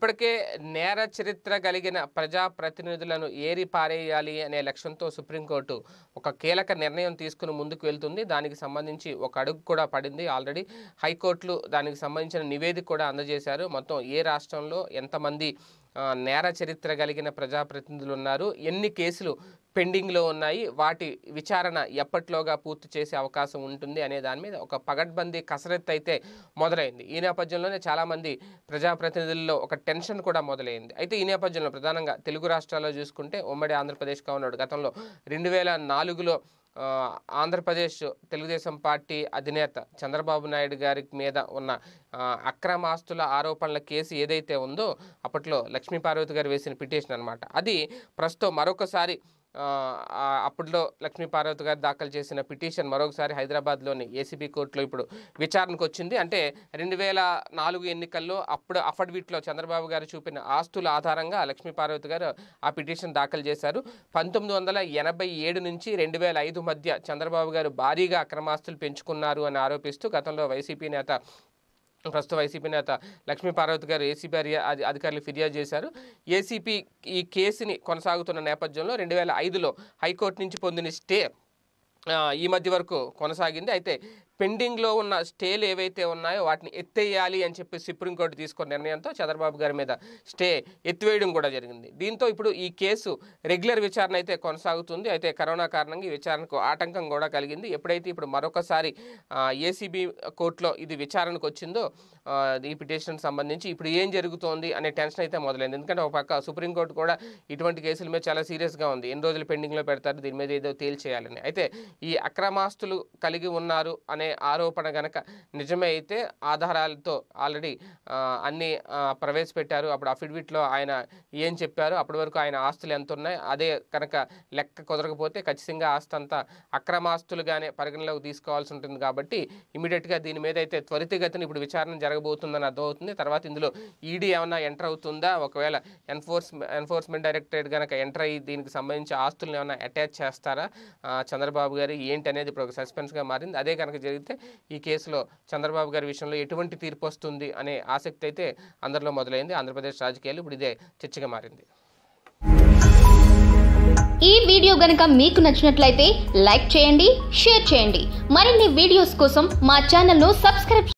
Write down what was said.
ఇప్పటికే నేర చరిత్ర కలిగిన ప్రజాప్రతినిధులను ఏరి పారేయాలి అనే లక్ష్యంతో సుప్రీంకోర్టు ఒక కీలక నిర్ణయం తీసుకుని ముందుకు వెళ్తుంది. దానికి సంబంధించి ఒక అడుగు కూడా పడింది. ఆల్రెడీ హైకోర్టులు దానికి సంబంధించిన నివేదిక కూడా అందజేశారు. మొత్తం ఏ రాష్ట్రంలో ఎంతమంది నేర చరిత్ర కలిగిన ప్రజాప్రతినిధులు ఉన్నారు, ఎన్ని కేసులు పెండింగ్లో ఉన్నాయి, వాటి విచారణ ఎప్పట్లోగా పూర్తి చేసే అవకాశం ఉంటుంది అనే దాని మీద ఒక పగడ్బందీ కసరత్తు అయితే మొదలైంది. ఈ నేపథ్యంలోనే చాలామంది ప్రజాప్రతినిధుల్లో ఒక టెన్షన్ కూడా మొదలైంది. అయితే ఈ నేపథ్యంలో ప్రధానంగా తెలుగు రాష్ట్రాల్లో చూసుకుంటే ఉమ్మడి ఆంధ్రప్రదేశ్గా ఉన్నాడు. గతంలో 2004లో ఆంధ్రప్రదేశ్ తెలుగుదేశం పార్టీ అధినేత చంద్రబాబు నాయుడు గారి మీద ఉన్న అక్రమాస్తుల ఆరోపణల కేసు ఏదైతే ఉందో అప్పట్లో లక్ష్మీపార్వతి గారు వేసిన పిటిషన్ అనమాట. అది ప్రస్తుతం మరొకసారి అప్పట్లో లక్ష్మీపార్వతి గారు దాఖలు చేసిన పిటిషన్ మరొకసారి హైదరాబాద్లోని ACB కోర్టులో ఇప్పుడు విచారణకు వచ్చింది. అంటే 2004 ఎన్నికల్లో అప్పుడు అఫిడవిట్లో చంద్రబాబు గారు చూపిన ఆస్తుల ఆధారంగా లక్ష్మీపార్వతి గారు ఆ పిటిషన్ దాఖలు చేశారు. 1987 నుంచి 2005 మధ్య చంద్రబాబు గారు భారీగా అక్రమాస్తులు పెంచుకున్నారు అని ఆరోపిస్తూ గతంలో ప్రస్తుత వైసీపీ నేత లక్ష్మీపార్వతి గారు ACB అధికారులు ఫిర్యాదు చేశారు. ACB ఈ కేసుని కొనసాగుతున్న నేపథ్యంలో 2005లో హైకోర్టు నుంచి పొందిన స్టే ఈ మధ్య వరకు కొనసాగింది. అయితే పెండింగ్లో ఉన్న స్టేలు ఏవైతే ఉన్నాయో వాటిని ఎత్తేయాలి అని చెప్పి సుప్రీంకోర్టు తీసుకున్న నిర్ణయంతో చంద్రబాబు గారి మీద స్టే ఎత్తివేయడం కూడా జరిగింది. దీంతో ఇప్పుడు ఈ కేసు రెగ్యులర్ విచారణ అయితే కొనసాగుతుంది. అయితే కరోనా కారణంగా ఈ విచారణకు ఆటంకం కూడా కలిగింది. ఎప్పుడైతే ఇప్పుడు మరొకసారి ACB కోర్టులో ఇది విచారణకు వచ్చిందో ఈ పిటిషన్ సంబంధించి ఇప్పుడు ఏం జరుగుతోంది అనే టెన్షన్ అయితే మొదలైంది. ఎందుకంటే ఒక పక్క సుప్రీంకోర్టు కూడా ఇటువంటి కేసుల మీద చాలా సీరియస్గా ఉంది. ఎన్ని రోజులు పెండింగ్లో పెడతారు, దీని మీద ఏదో తేల్చేయాలని. అయితే ఈ అక్రమాస్తులు కలిగి ఉన్నారు అనే ఆరోపణ గనక నిజమే అయితే ఆధారాలతో ఆల్రెడీ అన్ని ప్రవేశపెట్టారు. అప్పుడు అఫిడవిట్లో ఆయన ఏం చెప్పారు, అప్పటి వరకు ఆయన ఆస్తులు ఎంత ఉన్నాయి, అదే కనుక లెక్క కుదరకపోతే ఖచ్చితంగా ఆస్తి అంతా అక్రమాస్తులుగానే పరిగణలోకి తీసుకోవాల్సి ఉంటుంది. కాబట్టి ఇమీడియట్గా దీని మీద అయితే త్వరితగతిని ఇప్పుడు విచారణ జరగబోతుందని అర్థమవుతుంది. తర్వాత ఇందులో ED ఏమన్నా ఎంటర్ అవుతుందా, ఒకవేళ ఎన్ఫోర్స్మెంట్ డైరెక్టరేట్ కనుక ఎంటర్ అయ్యి దీనికి సంబంధించి ఆస్తులను ఏమైనా అటాచ్ చేస్తారా చంద్రబాబు గారు ఏంటి అనేది ఇప్పుడు ఒక సస్పెన్స్గా మారింది. అదే కనుక జరిగితే ఈ కేసులో చంద్రబాబు గారి విషయంలో ఎటువంటి తీర్పు వస్తుంది అనే ఆసక్తి అయితే అందరిలో మొదలైంది. ఆంధ్రప్రదేశ్ రాజకీయాలు ఇప్పుడు ఇదే చర్చగా మారింది. ఈ వీడియో గనుక మీకు నచ్చినట్లయితే లైక్ చేయండి, షేర్ చేయండి. మరిన్ని వీడియోస్ కోసం మా ఛానల్ను సబ్స్క్రైబ్